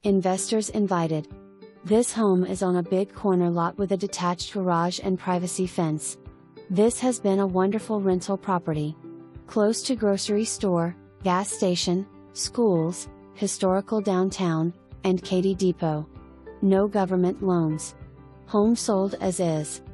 Investors invited. This home is on a big corner lot with a detached garage and privacy fence. This has been a wonderful rental property. Close to grocery store, gas station, schools, historical downtown, and Katy Depot. No government loans. Home sold as is.